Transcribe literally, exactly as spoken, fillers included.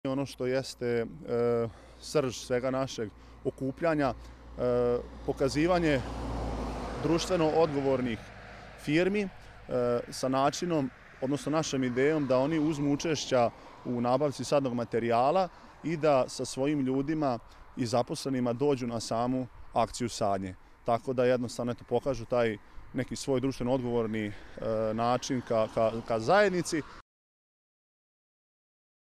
Ono što jeste e, srž svega našeg okupljanja, e, pokazivanje društveno odgovornih firmi e, sa načinom, odnosno našom idejom da oni uzmu učešća u nabavci sadnog materijala i da sa svojim ljudima i zaposlenima dođu na samu akciju sadnje. Tako da jednostavno eto, pokažu taj neki svoj društveno odgovorni e, način ka, ka, ka zajednici,